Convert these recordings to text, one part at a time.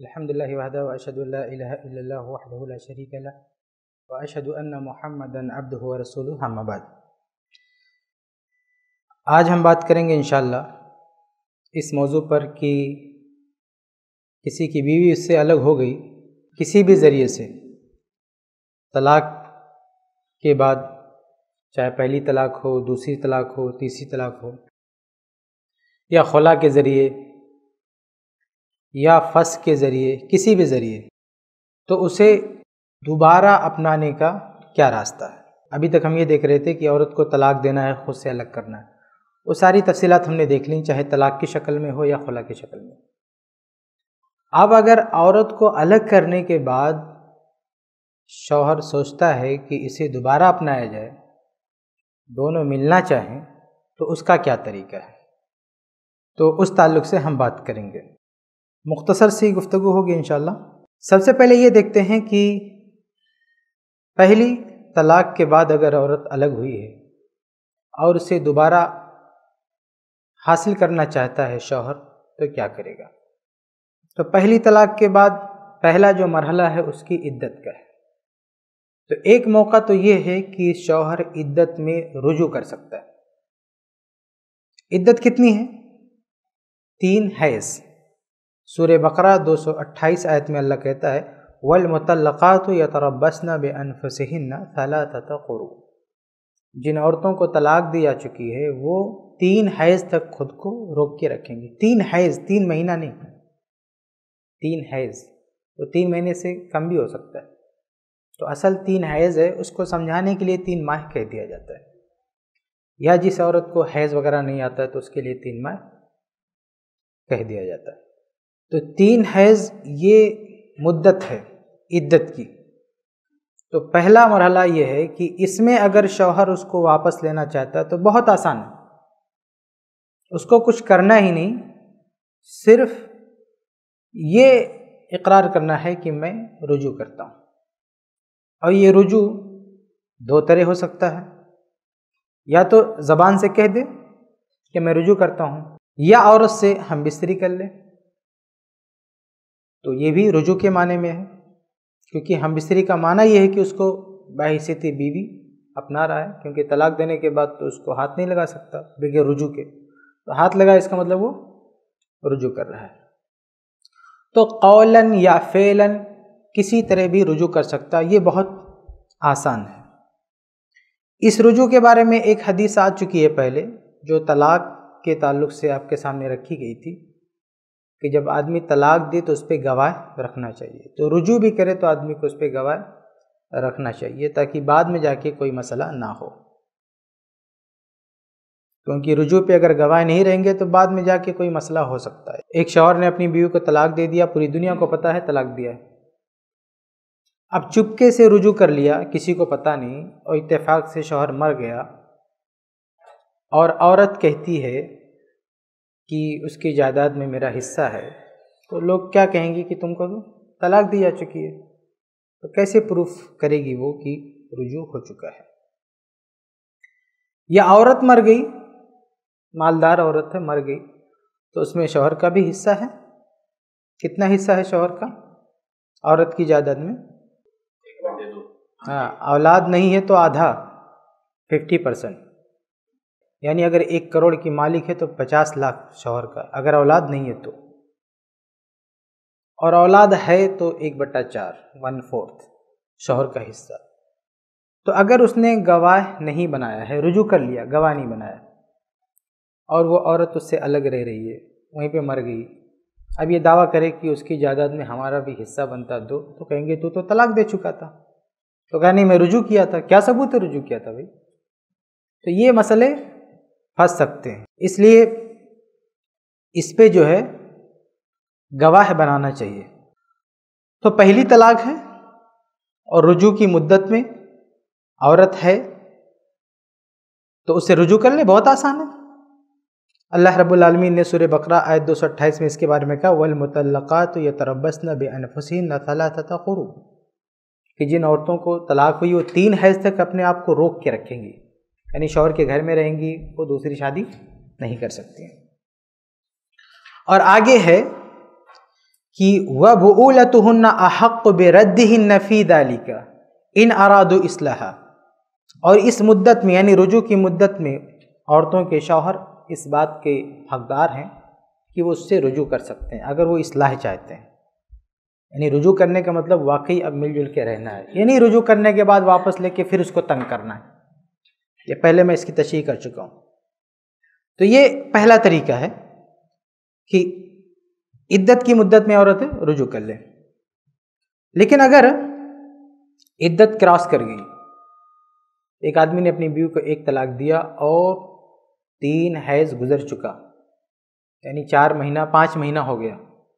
الحمدللہ وحدہ واشہد ان لا الہ الا اللہ وحدہ لا شریک لہ واشہد ان محمدا عبدہ ورسولہ اما بعد۔ آج ہم بات کریں گے انشاءاللہ اس موضوع پر کہ کسی کی بیوی اس سے الگ ہو گئی کسی بھی ذریعے سے، طلاق کے بعد، چاہے پہلی طلاق ہو، دوسری طلاق ہو، تیسری طلاق ہو، یا خلا کے ذریعے یا فسخ کے ذریعے، کسی بھی ذریعے، تو اسے دوبارہ اپنانے کا کیا راستہ ہے۔ ابھی تک ہم یہ دیکھ رہے تھے کہ عورت کو طلاق دینا ہے، خود سے الگ کرنا ہے، وہ ساری تفصیلات ہم نے دیکھ لیں، چاہے طلاق کی شکل میں ہو یا خلا کی شکل میں۔ اب اگر عورت کو الگ کرنے کے بعد شوہر سوچتا ہے کہ اسے دوبارہ اپنایا جائے، دونوں ملنا چاہیں، تو اس کا کیا طریقہ ہے، تو اس تعلق سے ہم بات کریں گے۔ مختصر سی گفتگو ہوگی انشاءاللہ۔ سب سے پہلے یہ دیکھتے ہیں کہ پہلی طلاق کے بعد اگر عورت الگ ہوئی ہے اور اسے دوبارہ حاصل کرنا چاہتا ہے شوہر، تو کیا کرے گا۔ تو پہلی طلاق کے بعد پہلا جو مرحلہ ہے اس کی عدت کا ہے۔ تو ایک موقع تو یہ ہے کہ شوہر عدت میں رجوع کر سکتا ہے۔ عدت کتنی ہے؟ 3 حیض۔ سورہ بقرہ 228 آیت میں اللہ کہتا ہے وَالْمُطَلَّقَاتُ يَتَرَبَّصْنَ بِأَنفُسِهِنَّ ثَلَاثَةَ قُرُوءٍ۔ جن عورتوں کو طلاق دی جا چکی ہے وہ 3 حیض تک خود کو روک کے رکھیں گی۔ 3 حیض، 3 مہینہ نہیں، 3 حیض، تو 3 مہینے سے کم بھی ہو سکتا ہے، تو اصل 3 حیض ہے، اس کو سمجھانے کے لیے 3 ماہ کہہ دیا جاتا ہے، یا جس عورت کو حیض وغیرہ نہیں آتا ہے تو اس کے لیے 3 ماہ کہہ دیا جاتا ہے۔ تو 3 حیض یہ مدت ہے عدت کی۔ تو پہلا مرحلہ یہ ہے کہ اس میں اگر شوہر اس کو واپس لینا چاہتا ہے تو بہت آسان ہے، اس کو کچھ کرنا ہی نہیں، صرف یہ اقرار کرنا ہے کہ میں رجوع کرتا ہوں۔ اور یہ رجوع 2 طرح ہو سکتا ہے، یا تو زبان سے کہہ دے کہ میں رجوع کرتا ہوں، یا عورت سے ہم بستری کر لیں، تو یہ بھی رجوع کے معنی میں ہے، کیونکہ ہم بستری کا معنی یہ ہے کہ اس کو بحیثیت بیوی اپنا رہا ہے، کیونکہ طلاق دینے کے بعد تو اس کو ہاتھ نہیں لگا سکتا بغیر رجوع کے، تو ہاتھ لگا اس کا مطلب وہ رجوع کر رہا ہے۔ تو قولاً یا فعلاً کسی طرح بھی رجوع کر سکتا، یہ بہت آسان ہے۔ اس رجوع کے بارے میں ایک حدیث آ چکی ہے پہلے، جو طلاق کے تعلق سے آپ کے سامنے رکھی گئی تھی، کہ جب آدمی طلاق دے تو اس پہ گواہ رکھنا چاہیے، تو رجوع بھی کرے تو آدمی کو اس پہ گواہ رکھنا چاہیے، تاکہ بعد میں جا کے کوئی مسئلہ نہ ہو، کیونکہ رجوع پہ اگر گواہ نہیں رہیں گے تو بعد میں جا کے کوئی مسئلہ ہو سکتا ہے۔ ایک شوہر نے اپنی بیوی کو طلاق دے دیا، پوری دنیا کو پتہ ہے طلاق دیا ہے، اب چپکے سے رجوع کر لیا، کسی کو پتہ نہیں، اور اتفاق سے شوہر مر گیا، اور عورت کہتی ہے کہ اس کی جائیداد میں میرا حصہ ہے، تو لوگ کیا کہیں گے کہ تم کو تو طلاق دی جا چکی ہے، تو کیسے پروف کرے گی وہ کہ رجوع ہو چکا ہے۔ یا عورت مر گئی، مالدار عورت ہے، مر گئی، تو اس میں شوہر کا بھی حصہ ہے۔ کتنا حصہ ہے شوہر کا عورت کی جائیداد میں؟ اولاد نہیں ہے تو آدھا، 50%، یعنی اگر 1 کروڑ کی مالک ہے تو 50 لاکھ شوہر کا، اگر اولاد نہیں ہے تو، اور اولاد ہے تو 1/4، 1/4 شوہر کا حصہ۔ تو اگر اس نے گواہ نہیں بنایا ہے، رجوع کر لیا، گواہ نہیں بنایا، اور وہ عورت اس سے الگ رہ رہی ہے، وہیں پہ مر گئی، اب یہ دعویٰ کرے کہ اس کی جائیداد میں ہمارا بھی حصہ بنتا دو، تو کہیں گے تو طلاق دے چکا تھا، تو کہا نہیں میں رجوع کیا تھا، کیا ثبوت ہے رجوع کیا تھا بھائی؟ تو یہ مسئلے پھنس سکتے ہیں، اس لیے اس پہ جو ہے گواہ بنانا چاہیے۔ تو پہلی طلاق ہے اور رجوع کی مدت میں عورت ہے، تو اسے رجوع کر لے، بہت آسان ہے۔ اللہ رب العالمین نے سورہ بقرہ آیت 228 میں اس کے بارے میں کہا وَالْمُطَلَّقَاتُ يَتَرَبَّصْنَ بِأَنفُسِهِنَّ ثَلَاثَةَ قُرُوءٍ، کہ جن عورتوں کو طلاق ہوئی وہ 3 حیض تک اپنے آپ کو روک کے رکھیں گی، یعنی شوہر کے گھر میں رہیں گی، وہ دوسری شادی نہیں کر سکتی ہیں۔ اور آگے ہے کہ وَبُعُولَتُهُنَّ أَحَقُّ بِرَدِّهِنَّ فِي ذَلِكَ إِنْ أَرَادُوا إِصْلَاحًا، اور اس مدت میں یعنی رجوع کی مدت میں عورتوں کے شوہر اس بات کے حقدار ہیں کہ وہ اس سے رجوع کر سکتے ہیں اگر وہ اصلاح چاہتے ہیں۔ یعنی رجوع کرنے کا مطلب واقعی اب مل جل کے رہنا ہے، یعنی رجوع کرنے کے بعد واپس لے کے پھر اس کو تنگ کرنا ہے۔ یہ پہلے میں اس کی تشریح کر چکا ہوں۔ تو یہ پہلا طریقہ ہے کہ عدت کی مدت میں عورت رجوع کر لیں۔ لیکن اگر عدت کراس کر گئی، ایک آدمی نے اپنی بیوی کو ایک طلاق دیا اور 3 حیض گزر چکا، یعنی 4 مہینہ 5 مہینہ ہو گیا،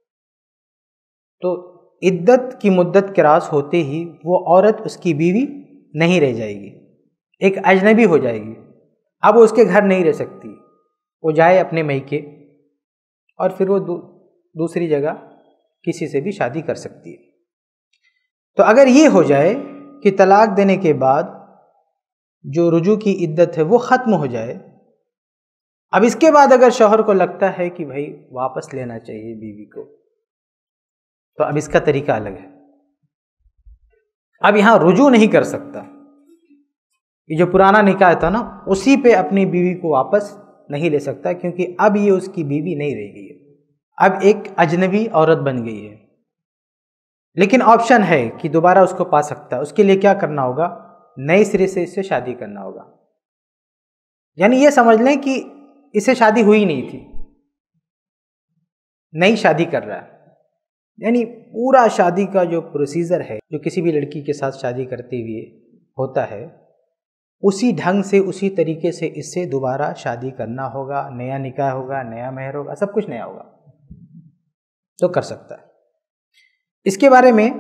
تو عدت کی مدت کراس ہوتے ہی وہ عورت اس کی بیوی نہیں رہ جائے گی، ایک اجنبی ہو جائے گی۔ اب وہ اس کے گھر نہیں رہ سکتی، وہ جائے اپنے میکے اور پھر وہ دوسری جگہ کسی سے بھی شادی کر سکتی ہے۔ تو اگر یہ ہو جائے کہ طلاق دینے کے بعد جو رجوع کی عدت ہے وہ ختم ہو جائے، اب اس کے بعد اگر شوہر کو لگتا ہے کہ بھائی واپس لینا چاہیے بیوی کو، تو اب اس کا طریقہ الگ ہے۔ اب یہاں رجوع نہیں کر سکتا، یہ جو پرانا نکاح تھا نا اسی پہ اپنی بیوی کو واپس نہیں لے سکتا، کیونکہ اب یہ اس کی بیوی نہیں رہ گئی ہے، اب ایک اجنبی عورت بن گئی ہے۔ لیکن آپشن ہے کہ دوبارہ اس کو پا سکتا ہے۔ اس کے لیے کیا کرنا ہوگا؟ نئے سرے سے اس سے شادی کرنا ہوگا۔ یعنی یہ سمجھ لیں کہ اسے شادی ہوئی نہیں تھی، نئی شادی کر رہا ہے۔ یعنی پورا شادی کا جو پروسیجر ہے جو کسی بھی لڑکی کے ساتھ شادی کرتے ہوئے ہوتا ہے، اسی ڈھنگ سے اسی طریقے سے اس سے دوبارہ شادی کرنا ہوگا، نیا نکاح ہوگا، نیا مہر ہوگا، سب کچھ نیا ہوگا تو کر سکتا ہے۔ اس کے بارے میں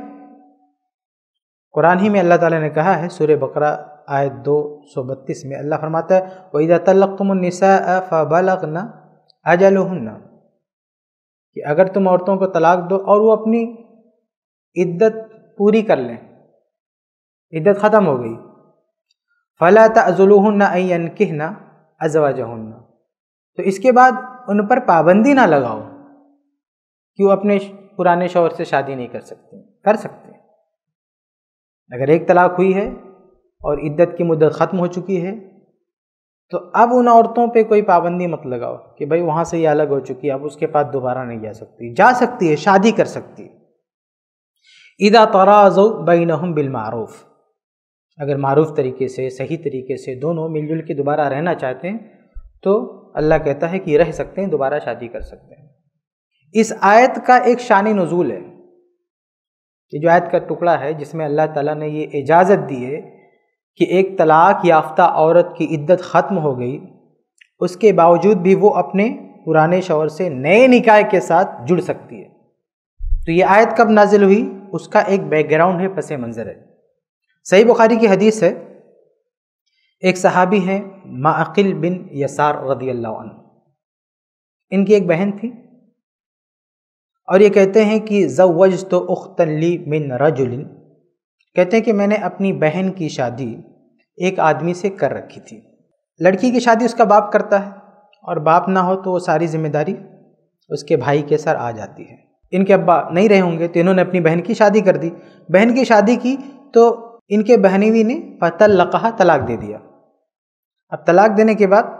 قرآن ہی میں اللہ تعالیٰ نے کہا ہے، سورہ بقرہ آیت 232 میں اللہ فرماتا ہے وَإِذَا طَلَّقْتُمُ النِّسَاءَ فَبَلَغْنَ أَجَلُهُنَّ، کہ اگر تم عورتوں کو طلاق دو اور وہ اپنی عدت پوری کر لیں، عدت ختم ہو گئی، فَلَا تَعْزُلُوهُنَّ أَن يَنكِحْنَ أَزْوَاجَهُنَّ، تو اس کے بعد ان پر پابندی نہ لگاؤ کہ وہ اپنے پرانے شوہر سے شادی نہیں کر سکتے، کر سکتے۔ اگر ایک طلاق ہوئی ہے اور عدت کی مدت ختم ہو چکی ہے تو اب ان عورتوں پہ کوئی پابندی مت لگاؤ کہ بھائی وہاں سے یہ الگ ہو چکی ہے، اب اس کے پاس دوبارہ نہیں جا سکتی، جا سکتی ہے، شادی کر سکتی ہے۔ اذا تراضوا بینہم بالمعروف، اگر معروف طریقے سے، صحیح طریقے سے دونوں مل جل کے دوبارہ رہنا چاہتے ہیں تو اللہ کہتا ہے کہ رہ سکتے ہیں، دوبارہ شادی کر سکتے ہیں۔ اس آیت کا ایک شان نزول ہے، یہ جو آیت کا ٹکڑا ہے جس میں اللہ تعالیٰ نے یہ اجازت دی ہے کہ ایک طلاق یافتہ عورت کی عدت ختم ہو گئی، اس کے باوجود بھی وہ اپنے پرانے شوہر سے نئے نکاح کے ساتھ جڑ سکتی ہے۔ تو یہ آیت کب نازل ہوئی، اس کا ایک بیک گراؤنڈ ہے، پس منظر ہے۔ صحیح بخاری کی حدیث ہے، ایک صحابی ہیں معقل بن یسار رضی اللہ عنہ، ان کی ایک بہن تھی اور یہ کہتے ہیں کہ زوجت اختا لی من رجل، کہتے ہیں کہ میں نے اپنی بہن کی شادی ایک آدمی سے کر رکھی تھی۔ لڑکی کی شادی اس کا باپ کرتا ہے اور باپ نہ ہو تو وہ ساری ذمہ داری اس کے بھائی کے سر آ جاتی ہے۔ ان کے ابا نہیں رہے ہوں گے تو انہوں نے اپنی بہن کی شادی کر دی۔ بہن کی شادی کی تو ان کے بہنوئی نے فطلقہا، طلاق دے دیا۔ اب طلاق دینے کے بعد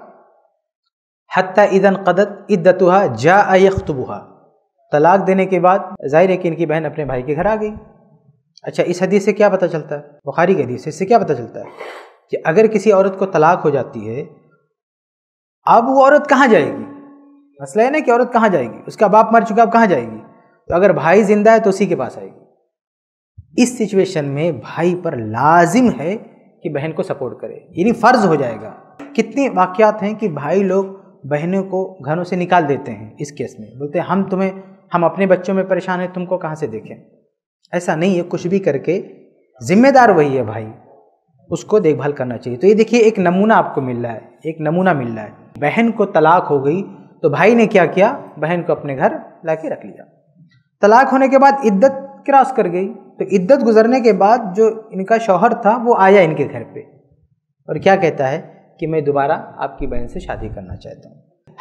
حتی اذا انقضت عدتہا جاء یخطبہا، طلاق دینے کے بعد ظاہر ہے کہ ان کی بہن اپنے بھائی کے گھر آ گئی۔ اچھا، اس حدیث سے کیا پتہ چلتا ہے؟ بخاری کی حدیث سے اس سے کیا پتہ چلتا ہے کہ اگر کسی عورت کو طلاق ہو جاتی ہے، اب وہ عورت کہاں جائے گی؟ مسئلہ ہے نا کہ عورت کہاں جائے گی، اس کا باپ مر چکا، اب کہاں جائے گی؟ تو اگر بھائی زندہ ہے تو اسی کے پاس آئے گی۔ اس سچویشن میں بھائی پر لازم ہے کہ بہن کو سپورٹ کرے، یعنی فرض ہو جائے گا۔ کتنے واقعات ہیں کہ بھائی لوگ بہنوں کو گھروں سے نکال دیتے ہیں، اس کیس میں بولتے ہیں ہم اپنے بچوں میں پریشان ہیں، تم کو کہاں سے دیکھیں۔ ایسا نہیں ہے، کچھ بھی کر کے ذمہ دار وہی ہے بھائی، اس کو دیکھ بھال کرنا چاہیے۔ تو یہ دیکھیے ایک نمونہ آپ کو مل رہا ہے، ایک نمونہ مل رہا ہے۔ بہن کو طلاق ہو گئی تو بھائی نے کیا کیا؟ بہن کو اپنے گھر لا کے رکھ لیا۔ طلاق ہونے کے بعد عدت کراس کر گئی، تو عدت گزرنے کے بعد جو ان کا شوہر تھا وہ آیا ان کے گھر پہ اور کیا کہتا ہے کہ میں دوبارہ آپ کی بہن سے شادی کرنا چاہتا ہوں۔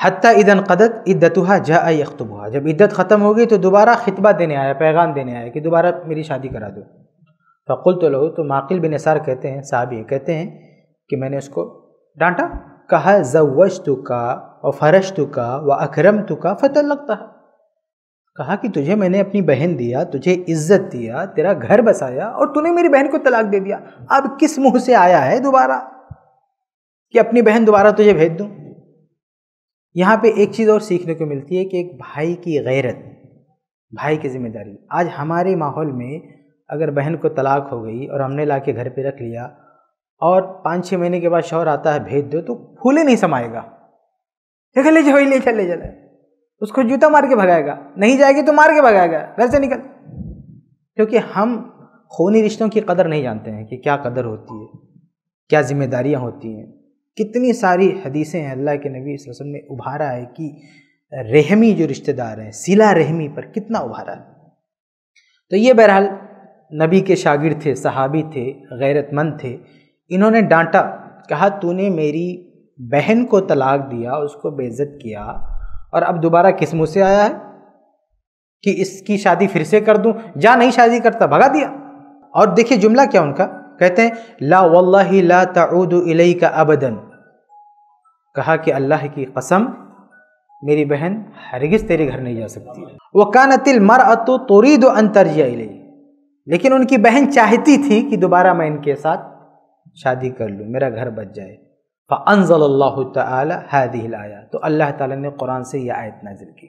حتی اذا انقضت عدتها جاء یخطبها، جب عدت ختم ہو گئی تو دوبارہ خطبہ دینے آیا، پیغام دینے آیا کہ دوبارہ میری شادی کرا دو۔ فقلت له، تو معقل بن یسار کہتے ہیں، صحابی کہتے ہیں کہ میں نے اس کو ڈانٹا، کہا زوجتک وفرشتک واکرمتک فطلقتها، کہا کہ تجھے میں نے اپنی بہن دیا، تجھے عزت دیا، تیرا گھر بسایا، اور تو نے میری بہن کو طلاق دے دیا، اب کس منہ سے آیا ہے دوبارہ کہ اپنی بہن دوبارہ تجھے بھیج دوں؟ یہاں پہ ایک چیز اور سیکھنے کو ملتی ہے کہ ایک بھائی کی غیرت، بھائی کی ذمہ داری۔ آج ہمارے ماحول میں اگر بہن کو طلاق ہو گئی اور ہم نے لا کے گھر پہ رکھ لیا اور 5-6 مہینے کے بعد شوہر آتا ہے بھیج دو، تو پھولے نہیں سمائے گا، لے جاؤ لے چلے چلے، اس کو جوتا مار کے بھگائے گا، نہیں جائے گی تو مار کے بھگائے گا، گھر سے نکل۔ کیونکہ ہم خونی رشتوں کی قدر نہیں جانتے ہیں کہ کیا قدر ہوتی ہے، کیا ذمہ داریاں ہوتی ہیں۔ کتنی ساری حدیثیں ہیں اللہ کے نبی صلی اللہ علیہ وسلم نے ابھارا ہے کہ رحمی جو رشتہ دار ہیں، صلہ رحمی پر کتنا ابھارا ہے۔ تو یہ بہرحال نبی کے شاگرد تھے، صحابی تھے، غیرت مند تھے، انہوں نے ڈانٹا، کہا تو نے میری بہن کو طلاق دیا، اس کو بے عزت کیا، اور اب دوبارہ کس منہ سے آیا ہے کہ اس کی شادی پھر سے کر دوں؟ جا نہیں شادی کرتا، بھگا دیا۔ اور دیکھیے جملہ کیا ان کا، کہتے ہیں لا واللہ لا تعود الیک ابدا، کہا کہ اللہ کی قسم میری بہن ہرگز تیرے گھر نہیں جا سکتی۔ وکانت المرأة تريد ان ترجع الیہ، لیکن ان کی بہن چاہتی تھی کہ دوبارہ میں ان کے ساتھ شادی کر لوں، میرا گھر بچ جائے۔ فانزل اللہ تعالی هذه الآیہ، تو اللہ تعالی نے قرآن سے یہ آیت نازل کی۔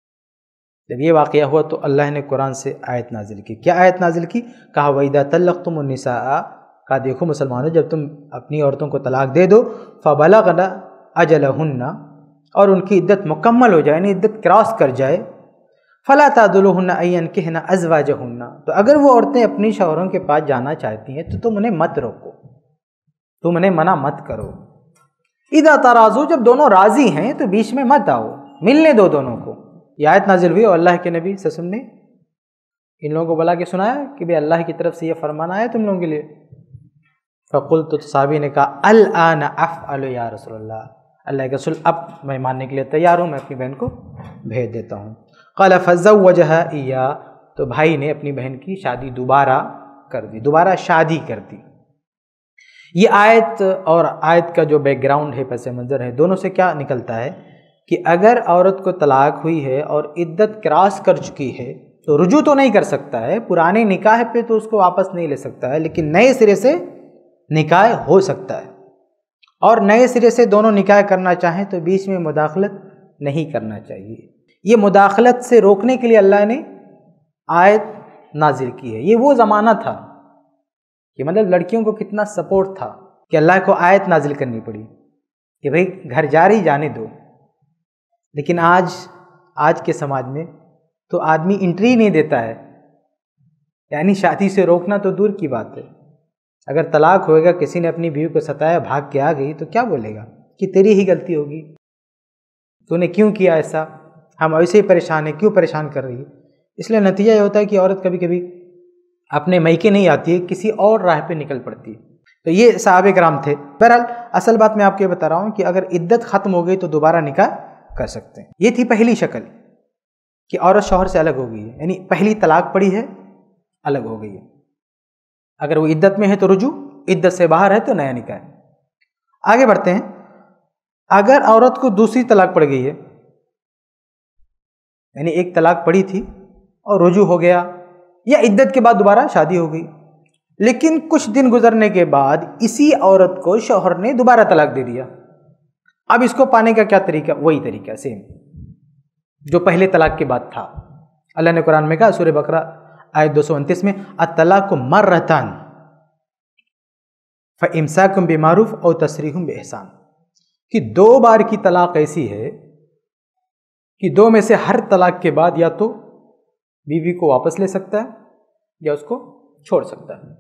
جب یہ واقعہ ہوا تو اللہ نے قرآن سے آیت نازل کی۔ کیا آیت نازل کی؟ کہا وَإِذَا طَلَّقْتُمُ النِّسَاءَ، کہا دیکھو مسلمانوں، جب تم اپنی عورتوں کو طلاق دے دو، فَبَلَغْنَ أَجَلَهُنَّ، اور ان کی عدت مکمل ہو جائے، یعنی عدت کراس کر جائے، فَلَا تَعْضُلُوهُنَّ أَن يَنكِحْنَ أَزْوَاجَهُنَّ، تو اگر وہ عورتیں اپنی شوہروں کے پاس جانا چاہتی ہیں تو تم انہیں مت روکو، تم انہیں منع مت کرو۔ اذا تراضوا، جب دونوں راضی ہیں تو بیچ میں مت آؤ، ملنے دو دونوں کو۔ یہ آیت نازل ہوئی اور اللہ کے نبی صلی اللہ علیہ وسلم نے ان لوگوں کو بلا کے سنایا کہ بھئی اللہ کی طرف سے یہ فرمان آیا تم لوگوں کے لیے۔ فقلت، تو صحابی نے کہا الآن افعل یا رسول اللہ، اللہ کے رسول اب میں ماننے کے لیے تیار ہوں، میں اپنی بہن کو بھیج دیتا ہوں۔ قال فزوجها ایاہ، تو بھائی نے اپنی بہن کی شادی دوبارہ کر دی، دوبارہ شادی کر دی۔ یہ آیت اور آیت کا جو بیک گراؤنڈ ہے، پس منظر ہے، دونوں سے کیا نکلتا ہے کہ اگر عورت کو طلاق ہوئی ہے اور عدت کراس کر چکی ہے تو رجوع تو نہیں کر سکتا ہے، پرانے نکاح پہ تو اس کو واپس نہیں لے سکتا ہے، لیکن نئے سرے سے نکاح ہو سکتا ہے، اور نئے سرے سے دونوں نکاح کرنا چاہیں تو بیچ میں مداخلت نہیں کرنا چاہیے۔ یہ مداخلت سے روکنے کے لیے اللہ نے آیت نازل کی ہے۔ یہ وہ زمانہ تھا کہ مطلب لڑکیوں کو کتنا سپورٹ تھا کہ اللہ کو آیت نازل کرنی پڑی کہ بھئی گھر جاری جانے دو۔ لیکن آج کے سماج میں تو آدمی انٹری نہیں دیتا ہے، یعنی شادی سے روکنا تو دور کی بات ہے۔ اگر طلاق ہوئے گا، کسی نے اپنی بیوی کو ستایا، بھاگ کے آ گئی، تو کیا بولے گا کہ تیری ہی غلطی ہوگی، تو نے کیوں کیا ایسا، ہم ایسے ہی پریشان ہیں، کیوں پریشان کر رہی ہے۔ اس لیے نتیجہ یہ ہوتا ہے کہ عورت کبھی کبھی اپنے میکے نہیں آتی ہے، کسی اور راہ پہ نکل پڑتی ہے۔ تو یہ صحابہ کرام تھے۔ بہرحال اصل بات میں آپ کو یہ بتا رہا ہوں کہ اگر عدت ختم ہو گئی تو دوبارہ نکاح کر سکتے ہیں۔ یہ تھی پہلی شکل کہ عورت شوہر سے الگ ہو گئی ہے، یعنی پہلی طلاق پڑی ہے، الگ ہو گئی ہے۔ اگر وہ عدت میں ہے تو رجوع، عدت سے باہر ہے تو نیا نکاح۔ آگے بڑھتے ہیں۔ اگر عورت کو دوسری طلاق پڑ گئی ہے، یعنی ایک طلاق پڑی تھی اور رجوع ہو گیا، یا عدت کے بعد دوبارہ شادی ہو گئی، لیکن کچھ دن گزرنے کے بعد اسی عورت کو شوہر نے دوبارہ طلاق دے دیا، اب اس کو پانے کا کیا طریقہ؟ وہی طریقہ سیم جو پہلے طلاق کے بعد تھا۔ اللہ نے قرآن میں کہا، سورہ بقرہ آیت 229 میں، الطلاق مرتان فامساک بمعروف او تسریح باحسان، کہ 2 بار کی طلاق ایسی ہے کہ 2 میں سے ہر طلاق کے بعد یا تو بیوی کو واپس لے سکتا ہے یا اس کو چھوڑ سکتا ہے۔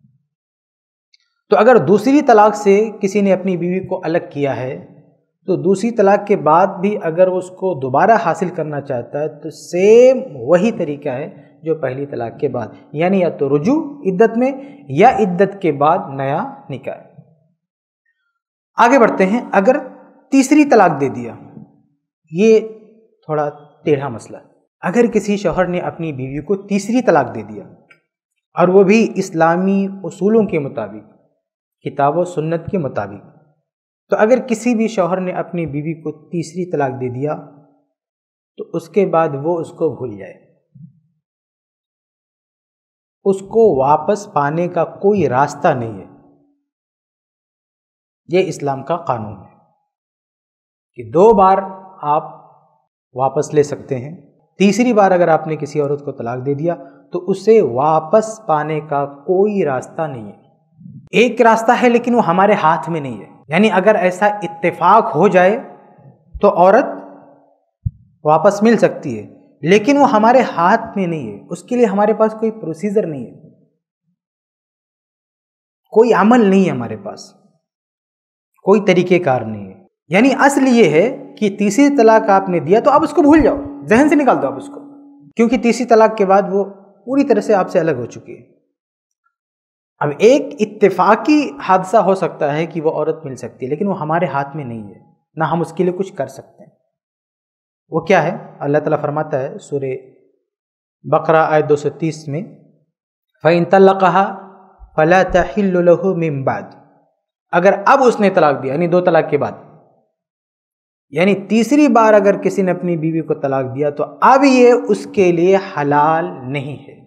تو اگر دوسری طلاق سے کسی نے اپنی بیوی کو الگ کیا ہے تو دوسری طلاق کے بعد بھی اگر اس کو دوبارہ حاصل کرنا چاہتا ہے تو سیم وہی طریقہ ہے جو پہلی طلاق کے بعد، یعنی یا تو رجوع عدت میں یا عدت کے بعد نیا نکاح۔ آگے بڑھتے ہیں۔ اگر تیسری طلاق دے دیا یہ تھوڑا ٹیڑھا مسئلہ ہے۔ اگر کسی شوہر نے اپنی بیوی کو تیسری طلاق دے دیا اور وہ بھی اسلامی اصولوں کے مطابق، کتاب و سنت کے مطابق، تو اگر کسی بھی شوہر نے اپنی بیوی کو تیسری طلاق دے دیا تو اس کے بعد وہ اس کو بھول جائے، اس کو واپس پانے کا کوئی راستہ نہیں ہے۔ یہ اسلام کا قانون ہے کہ 2 بار آپ واپس لے سکتے ہیں، تیسری بار اگر آپ نے کسی عورت کو طلاق دے دیا تو اسے واپس پانے کا کوئی راستہ نہیں ہے۔ ایک راستہ ہے لیکن وہ ہمارے ہاتھ میں نہیں ہے، یعنی اگر ایسا اتفاق ہو جائے تو عورت واپس مل سکتی ہے، لیکن وہ ہمارے ہاتھ میں نہیں ہے، اس کے لیے ہمارے پاس کوئی پروسیجر نہیں ہے، کوئی عمل نہیں ہے ہمارے پاس، کوئی طریقہ کار نہیں ہے۔ یعنی اصل یہ ہے کہ تیسری طلاق آپ نے دیا تو اب اس کو بھول جاؤ، ذہن سے نکال دو آپ اس کو، کیونکہ تیسری طلاق کے بعد وہ پوری طرح سے آپ سے الگ ہو چکی ہے۔ اب ایک اتفاقی حادثہ ہو سکتا ہے کہ وہ عورت مل سکتی ہے، لیکن وہ ہمارے ہاتھ میں نہیں ہے، نہ ہم اس کے لیے کچھ کر سکتے ہیں۔ وہ کیا ہے؟ اللہ تعالیٰ فرماتا ہے سورہ بقرہ آیت 230 میں، فَإِن طَلَّقَهَا فَلَا تَحِلُّ لَهُ مِن بَعْدُ، اگر اب اس نے طلاق دیا، یعنی 2 طلاق کے بعد، یعنی تیسری بار اگر کسی نے اپنی بیوی کو طلاق دیا تو اب یہ اس کے لیے حلال نہیں ہے،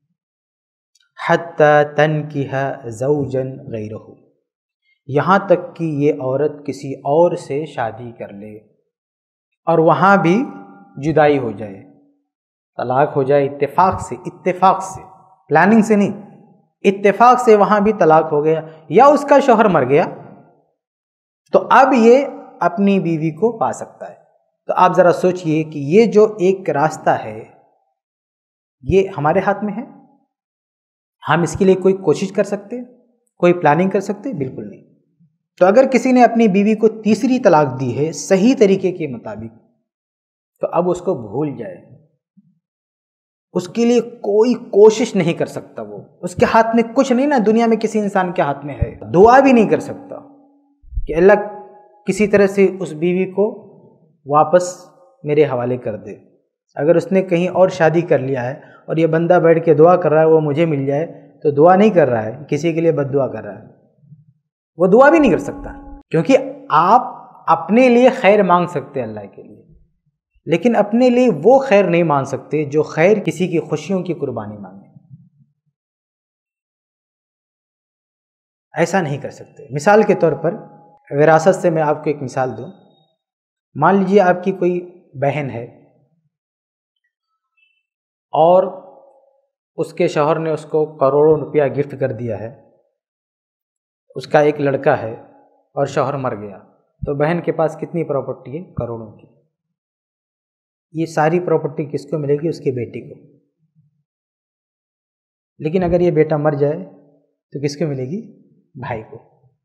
حَتَّى تَنْكِحَ زَوْجًا غَيْرَهُ، یہاں تک کہ یہ عورت کسی اور سے شادی کر لے اور وہاں بھی جدائی ہو جائے، طلاق ہو جائے اتفاق سے، پلاننگ سے نہیں، اتفاق سے وہاں بھی طلاق ہو گیا یا اس کا شوہر مر گیا، تو اب یہ اپنی بیوی کو پا سکتا ہے۔ تو آپ ذرا سوچئے کہ یہ جو ایک راستہ ہے یہ ہمارے ہاتھ میں ہے؟ ہم اس کے لیے کوئی کوشش کر سکتے، کوئی پلاننگ کر سکتے؟ بالکل نہیں۔ تو اگر کسی نے اپنی بیوی کو تیسری طلاق دی ہے صحیح طریقے کے مطابق تو اب اس کو بھول جائے، اس کے لیے کوئی کوشش نہیں کر سکتا، وہ اس کے ہاتھ میں کچھ نہیں، نا دنیا میں کسی انسان کے ہاتھ میں ہے، دعا بھی نہیں کر سکتا کہ اللہ کسی طرح سے اس بیوی کو واپس میرے حوالے کر دے۔ اگر اس نے کہیں اور شادی کر لیا ہے اور یہ بندہ بیٹھ کے دعا کر رہا ہے وہ مجھے مل جائے، تو دعا نہیں کر رہا ہے، کسی کے لیے بد دعا کر رہا ہے، وہ دعا بھی نہیں کر سکتا، کیونکہ آپ اپنے لیے خیر مانگ سکتے ہیں اللہ کے لیے، لیکن اپنے لیے وہ خیر نہیں مانگ سکتے جو خیر کسی کی خوشیوں کی قربانی مانگے، ایسا نہیں کر سکتے۔ مثال کے طور پر وراثت سے میں آپ کو ایک مثال دوں، مان لیجیے آپ کی کوئی بہن ہے اور اس کے شوہر نے اس کو کروڑوں روپیہ گفٹ کر دیا ہے، اس کا ایک لڑکا ہے اور شوہر مر گیا، تو بہن کے پاس کتنی پراپرٹی ہے؟ کروڑوں کی۔ یہ ساری پراپرٹی کس کو ملے گی؟ اس کے بیٹے کو۔ لیکن اگر یہ بیٹا مر جائے تو کس کو ملے گی؟ بھائی کو،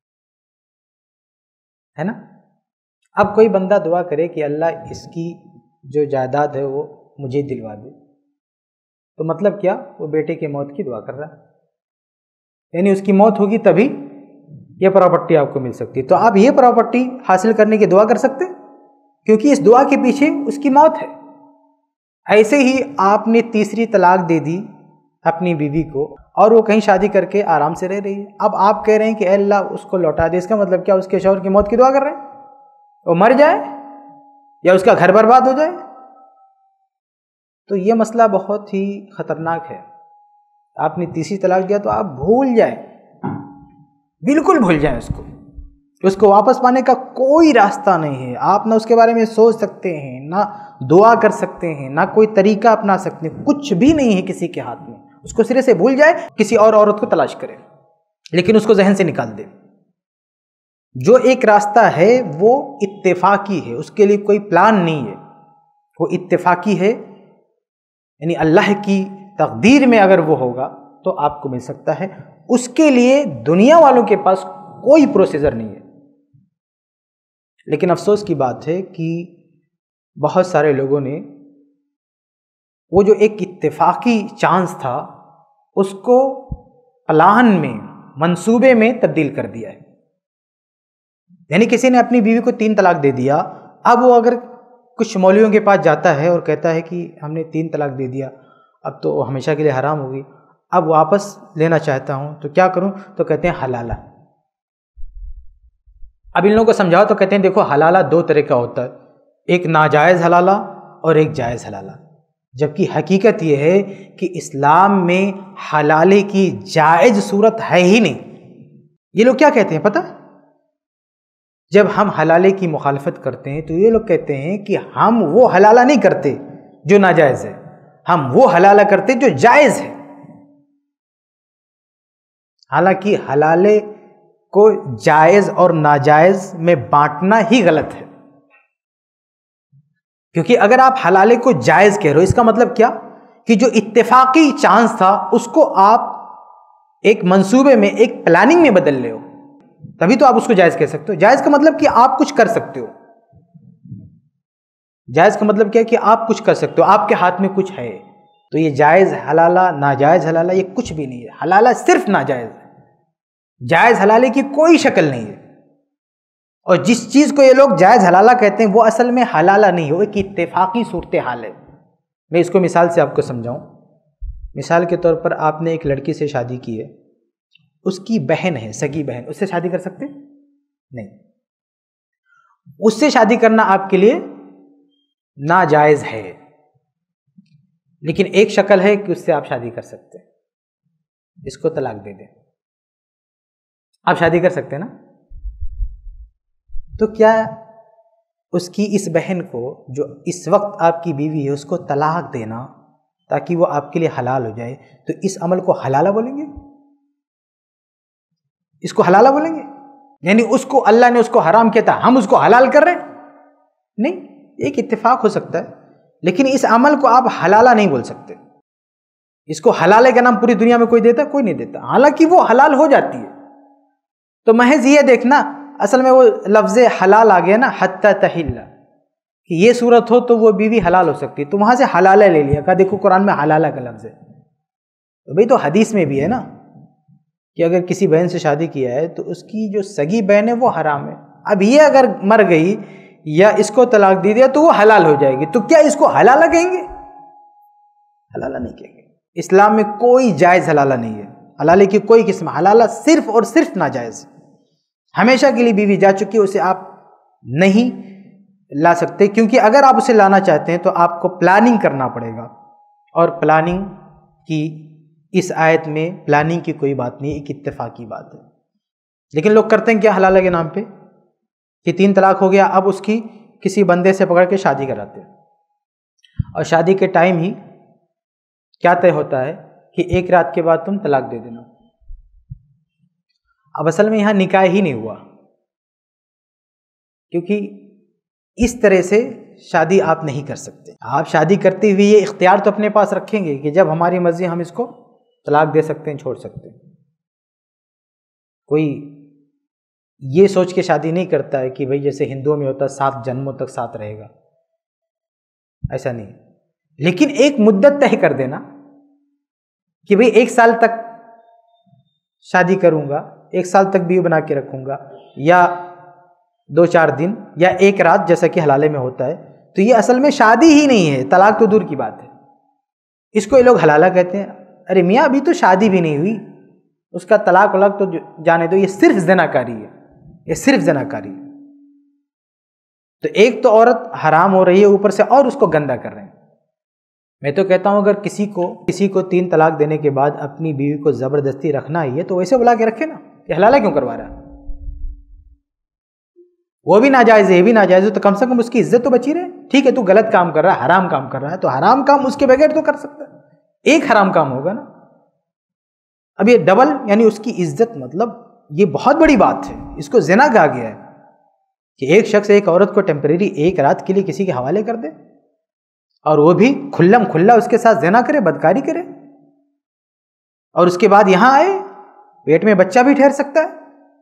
ہے نا؟ اب کوئی بندہ دعا کرے کہ اللہ اس کی جو جائیداد ہے وہ مجھے دلوا دے، تو مطلب کیا؟ وہ بیٹے کے موت کی دعا کر رہا ہے، یعنی اس کی موت ہوگی تبھی یہ پراپرٹی آپ کو مل سکتی ہے۔ تو آپ یہ پراپرٹی حاصل کرنے کی دعا کر سکتے، کیونکہ اس دعا کے پیچھے اس کی موت ہے۔ ایسے ہی آپ نے تیسری طلاق دے دی اپنی بیوی کو اور وہ کہیں شادی کر کے آرام سے رہ رہی ہے، اب آپ کہہ رہے ہیں کہ اے اللہ اس کو لوٹا دے، اس کا مطلب کیا؟ اس کے شوہر کی موت کی دعا کر رہے ہیں، وہ مر جائے یا اس کا گھر برباد ہو جائے؟ تو یہ مسئلہ بہت ہی خطرناک ہے۔ آپ نے تیسری طلاق دیا تو آپ بھول جائیں، بالکل بھول جائیں اس کو واپس پانے کا کوئی راستہ نہیں ہے۔ آپ نہ اس کے بارے میں سوچ سکتے ہیں، نہ دعا کر سکتے ہیں، نہ کوئی طریقہ اپنا سکتے ہیں، کچھ بھی نہیں ہے کسی کے ہاتھ میں۔ اس کو سرے سے بھول جائے، کسی اور عورت کو تلاش کرے، لیکن اس کو ذہن سے نکال دے۔ جو ایک راستہ ہے وہ اتفاقی ہے، اس کے لیے کوئی پلان نہیں ہے، وہ اتفاقی ہے، یعنی اللہ کی تقدیر میں اگر وہ ہوگا تو آپ کو مل سکتا ہے، اس کے لیے دنیا والوں کے پاس کوئی پروسیجر نہیں ہے۔ لیکن افسوس کی بات ہے کہ بہت سارے لوگوں نے وہ جو ایک اتفاقی چانس تھا اس کو پلان میں، منصوبے میں تبدیل کر دیا ہے۔ یعنی کسی نے اپنی بیوی کو 3 طلاق دے دیا، اب وہ اگر کچھ مولویوں کے پاس جاتا ہے اور کہتا ہے کہ ہم نے 3 طلاق دے دیا، اب تو ہمیشہ کے لیے حرام ہوگی، اب واپس لینا چاہتا ہوں تو کیا کروں؟ تو کہتے ہیں حلالہ۔ اب ان لوگوں کو سمجھاؤ تو کہتے ہیں دیکھو حلالہ 2 طرح کا ہوتا ہے، ایک ناجائز حلالہ اور ایک جائز حلالہ، جبکہ حقیقت یہ ہے کہ اسلام میں حلالے کی جائز صورت ہے ہی نہیں۔ یہ لوگ کیا کہتے ہیں پتہ؟ جب ہم حلالے کی مخالفت کرتے ہیں تو یہ لوگ کہتے ہیں کہ ہم وہ حلالہ نہیں کرتے جو ناجائز ہے، ہم وہ حلالہ کرتے جو جائز ہے۔ حالانکہ حلالے کو جائز اور ناجائز میں بانٹنا ہی غلط ہے، کیونکہ اگر آپ حلالے کو جائز کہہ رہے ہو، اس کا مطلب کیا کہ جو اتفاقی چانس تھا اس کو آپ ایک منصوبے میں، ایک پلاننگ میں بدل لے ہو، تبھی تو آپ اس کو جائز کہہ سکتے ہو۔ جائز کا مطلب کہ آپ کچھ کر سکتے ہو، جائز کا مطلب کیا ہے کہ آپ کچھ کر سکتے ہو، آپ کے ہاتھ میں کچھ ہے۔ تو یہ جائز حلالہ، ناجائز حلالہ، یہ کچھ بھی نہیں ہے۔ حلالہ صرف ناجائز ہے، جائز حلالے کی کوئی شکل نہیں ہے۔ اور جس چیز کو یہ لوگ جائز حلالہ کہتے ہیں وہ اصل میں حلالہ نہیں ہو، ایک اتفاقی صورتحال ہے۔ میں اس کو مثال سے آپ کو سمجھاؤں۔ مثال کے طور پر آپ نے ایک لڑکی سے شادی کی ہے، اس کی بہن ہے، سگی بہن، اس سے شادی کر سکتے نہیں؟ اس سے شادی کرنا آپ کے لیے ناجائز ہے، لیکن ایک شکل ہے کہ اس سے آپ شادی کر سکتے ہیں، اس کو طلاق دے دیں، آپ شادی کر سکتے ہیں نا؟ تو کیا اس کی اس بہن کو جو اس وقت آپ کی بیوی ہے اس کو طلاق دینا تاکہ وہ آپ کے لیے حلال ہو جائے، تو اس عمل کو حلالہ بولیں گے؟ اس کو حلالہ بولیں گے؟ یعنی اس کو اللہ نے اس کو حرام کیا تھا، ہم اس کو حلال کر رہے ہیں؟ نہیں، ایک اتفاق ہو سکتا ہے، لیکن اس عمل کو آپ حلالہ نہیں بول سکتے۔ اس کو حلالے کا نام پوری دنیا میں کوئی دیتا؟ کوئی نہیں دیتا، حالانکہ وہ حلال ہو جاتی ہے۔ تو محض یہ دیکھنا، اصل میں وہ لفظ حلال آ گیا نا، حتی تحل، کہ یہ صورت ہو تو وہ بیوی حلال ہو سکتی ہے، تو وہاں سے حلالہ لے لیا، کہا دیکھو قرآن میں حلالہ کا لفظ ہے۔ تو بھئی تو حدیث میں بھی ہے نا کہ اگر کسی بہن سے شادی کیا ہے تو اس کی جو سگی بہن ہے وہ حرام ہے۔ اب یہ اگر مر گئی یا اس کو طلاق دی دیا تو وہ حلال ہو جائے گی، تو کیا اس کو حلالہ کہیں گے؟ حلالہ نہیں کہیں گے۔ اسلام میں کوئی جائز حلالہ نہیں ہے، حلالے کی کوئی قسم، حلالہ صرف اور صرف ناجائز، ہمیشہ کے لیے بیوی جا چکی ہے، اسے آپ نہیں لا سکتے، کیونکہ اگر آپ اسے لانا چاہتے ہیں تو آپ کو پلاننگ کرنا پڑے گا، اور پلاننگ کی اس آیت میں پلاننگ کی کوئی بات نہیں، ایک اتفاقی بات ہے۔ لیکن لوگ کرتے ہیں کیا حلالہ کے نام پہ کہ 3 طلاق ہو گیا، اب اس کی کسی بندے سے پکڑ کے شادی کراتے ہیں، اور شادی کے ٹائم ہی کیا طے ہوتا ہے کہ 1 رات کے بعد تم طلاق دے دینا۔ اب اصل میں یہاں نکاح ہی نہیں ہوا، کیونکہ اس طرح سے شادی آپ نہیں کر سکتے۔ آپ شادی کرتے ہوئے یہ اختیار تو اپنے پاس رکھیں گے کہ جب ہماری مرضی ہم اس کو طلاق دے سکتے ہیں، چھوڑ سکتے ہیں۔ کوئی یہ سوچ کے شادی نہیں کرتا ہے کہ بھئی جیسے ہندوؤں میں ہوتا ہے 7 جنموں تک ساتھ رہے گا، ایسا نہیں، لیکن ایک مدت طے کر دینا کہ بھئی 1 سال تک شادی کروں گا، 1 سال تک بیوی بنا کے رکھوں گا، یا 2-4 دن، یا 1 رات جیسا کہ حلالے میں ہوتا ہے، تو یہ اصل میں شادی ہی نہیں ہے، طلاق تو دور کی بات ہے۔ اس کو یہ لوگ حلالہ کہتے ہیں۔ ارے میاں ابھی تو شادی بھی نہیں ہوئی، اس کا طلاق ولاق تو جانے دو، یہ صرف زناکاری ہے، یہ صرف زناکاری ہے۔ تو ایک تو عورت حرام ہو رہی ہے، اوپر سے اور اس کو گندا کر رہے ہیں۔ میں تو کہتا ہوں اگر کسی کو 3 طلاق دینے کے بعد اپنی بیوی کو زبردستی رکھنا ہی ہے تو ویسے بلا کے رکھے نا، یہ حلالہ کیوں کروا رہا ہے؟ وہ بھی ناجائز ہے، یہ بھی ناجائز ہے، تو کم سے کم اس کی عزت تو بچی رہے۔ ٹھیک ہے تو غلط کام کر رہا ہے، حرام کام کر رہا ہے، تو حرام کام اس کے بغیر تو کر سکتا ہے، ایک حرام کام ہوگا نا۔ اب یہ ڈبل، یعنی اس کی عزت، مطلب یہ بہت بڑی بات ہے، اس کو زنا کہا گیا ہے کہ ایک شخص ایک عورت کو ٹیمپریری 1 رات کے لیے کسی کے حوالے کر دے، اور وہ بھی کھلم کھلا اس کے ساتھ زنا کرے، بدکاری کرے، اور اس کے بعد یہاں آئے، پیٹ میں بچہ بھی ٹھہر سکتا ہے،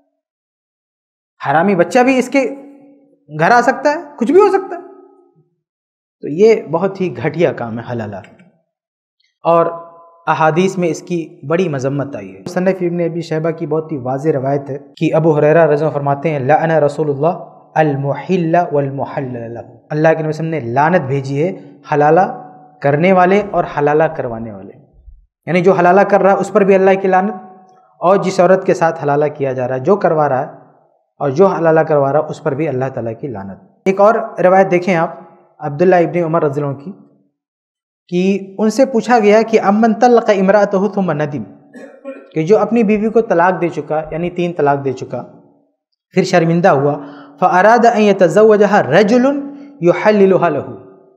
حرامی بچہ بھی اس کے گھر آ سکتا ہے، کچھ بھی ہو سکتا ہے۔ تو یہ بہت ہی گھٹیا کام ہے حلالہ، اور احادیث میں اس کی بڑی مذمت آئی ہے۔ مصنف ابن ابی شیبہ کی بہت ہی واضح روایت ہے کہ ابو ہریرہ رضی اللہ عنہ فرماتے ہیں لعن رسول اللہ المحل والمحلل له، اللہ کے نبی صلی اللہ علیہ وسلم نے لعنت بھیجی ہے حلالہ کرنے والے اور حلالہ کروانے والے، یعنی جو حلالہ کر رہا ہے اس پر بھی اللہ کی لعنت، اور جس عورت کے ساتھ حلالہ کیا جا رہا ہے، جو کروا رہا ہے اور جو حلالہ کروا رہا ہے اس پر بھی اللہ تعالیٰ کی لعنت۔ ایک اور روایت دیکھیں آپ عبداللہ ابن عمر رضی اللہ عنہ کی، کہ ان سے پوچھا گیا کہ امن طلق امرأتہ ثم ندم، کہ جو اپنی بیوی کو طلاق دے چکا، یعنی 3 طلاق دے چکا، پھر شرمندہ ہوا، فاراد ان یتزوجها رجل یحللها له۔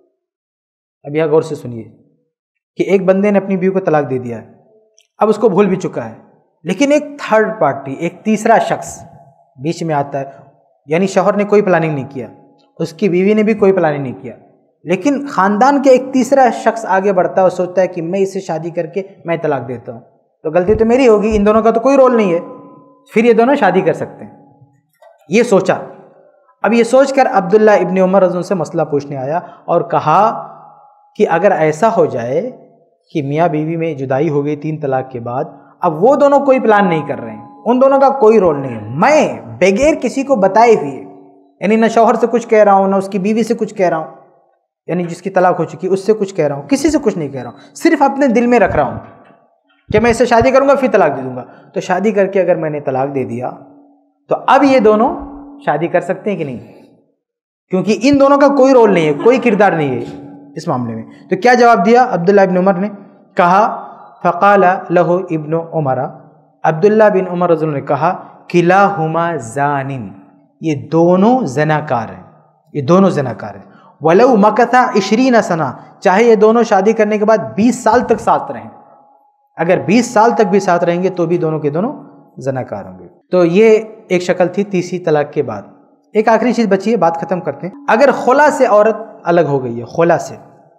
اب یہاں غور سے سنیے کہ ایک بندے نے اپنی بیوی کو طلاق دے دیا ہے، اب اس کو بھول بھی چکا ہے، لیکن ایک تھرڈ پارٹی، ایک تیسرا شخص بیچ میں آتا ہے، یعنی شوہر نے کوئی پلاننگ نہیں کیا، اس کی بیوی نے بھی کوئی پلاننگ نہیں کیا، لیکن خاندان کے ایک تیسرا شخص آگے بڑھتا ہے اور سوچتا ہے کہ میں اس سے شادی کر کے میں طلاق دیتا ہوں، تو غلطی تو میری ہوگی، ان دونوں کا تو کوئی رول نہیں ہے، پھر یہ دونوں شادی کر سکتے ہیں۔ یہ سوچا، اب یہ سوچ کر عبداللہ ابن عمر رضی اللہ عنہ سے مسئلہ پوچھنے آیا اور کہا کہ اگر ایسا ہو جائے کہ میاں بیوی میں جدائی ہو گئی 3 طلاق کے بعد، اب وہ دونوں کوئی پلان نہیں کر رہے ہیں، ان دونوں کا کوئی رول نہیں ہے، میں بغیر کسی کو بتائے ہوئے، یعنی نہ شوہر سے کچھ کہہ رہا ہوں، نہ اس کی بیوی سے کچھ کہہ رہا ہوں، یعنی جس کی طلاق ہو چکی اس سے کچھ کہہ رہا ہوں، کسی سے کچھ نہیں کہہ رہا ہوں، صرف اپنے دل میں رکھ رہا ہوں کہ میں اس سے شادی کروں گا پھر طلاق دے دوں گا، تو شادی کر کے اگر میں نے طلاق دے دیا تو اب یہ دونوں شادی کر سکتے ہیں کہ نہیں؟ کیونکہ ان دونوں کا کوئی رول نہیں ہے، کوئی کردار نہیں ہے اس معاملے میں۔ تو کیا جواب دیا عبداللہ بن عمر نے؟ کہا فقال لہ ابن عمر، عبداللہ بن عمر رضی اللہ عنہ نے کہا کلاہما زان، یہ دونوں زناکار ہیں، یہ دونوں زناکار ہیں، ولو مکثا 20 سنہ، چاہے یہ دونوں شادی کرنے کے بعد 20 سال تک ساتھ رہیں، اگر 20 سال تک بھی ساتھ رہیں گے تو بھی دونوں کے دونوں زناکار ہوں گے۔ تو یہ ایک شکل تھی تیسری طلاق کے بعد۔ ایک آخری چیز بچی ہے، بات ختم کرتے ہیں۔ اگر خلا سے عورت الگ ہو گئی ہے، خلا سے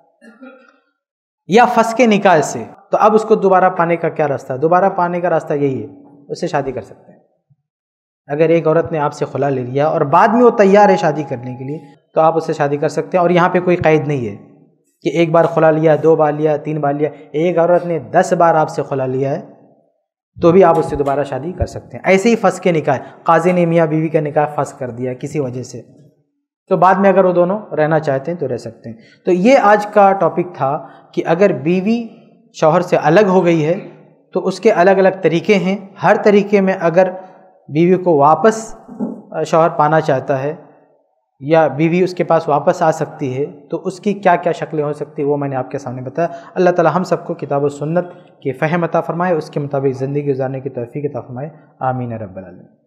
یا فسخ نکاح سے، تو اب اس کو دوبارہ پانے کا کیا راستہ ہے؟ دوبارہ پانے کا راستہ یہی ہے، اس سے شادی کر سکتے ہیں۔ اگر ایک عورت نے آپ سے خلا لے لیا اور بعد میں وہ تیار ہے شادی کرنے کے لیے، تو آپ اس سے شادی کر سکتے ہیں، اور یہاں پہ کوئی قید نہیں ہے کہ ایک بار خلا لیا، 2 بار لیا، 3 بار لیا۔ ایک عورت نے 10 بار آپ سے خلا لیا ہے تو بھی آپ اس سے دوبارہ شادی کر سکتے ہیں۔ ایسے ہی فسخ نکاح، قاضی نے میاں بیوی کا نکاح فسخ کر دیا کسی وجہ سے، تو بعد میں اگر وہ دونوں رہنا چاہتے ہیں تو رہ سکتے ہیں۔ تو یہ آج کا ٹاپک تھا کہ اگر بیوی شوہر سے الگ ہو گئی ہے تو اس کے الگ الگ طریقے ہیں، ہر طریقے میں اگر بیوی کو واپس شوہر پانا چاہتا ہے یا بیوی اس کے پاس واپس آ سکتی ہے تو اس کی کیا کیا شکلیں ہو سکتی ہیں، وہ میں نے آپ کے سامنے بتایا۔ اللہ تعالی ہم سب کو کتاب و سنت کے فہم عطا فرمائے، اس کے مطابق زندگی گزارنے کی توفیق عطا فرمائے، آمین رب العالمین۔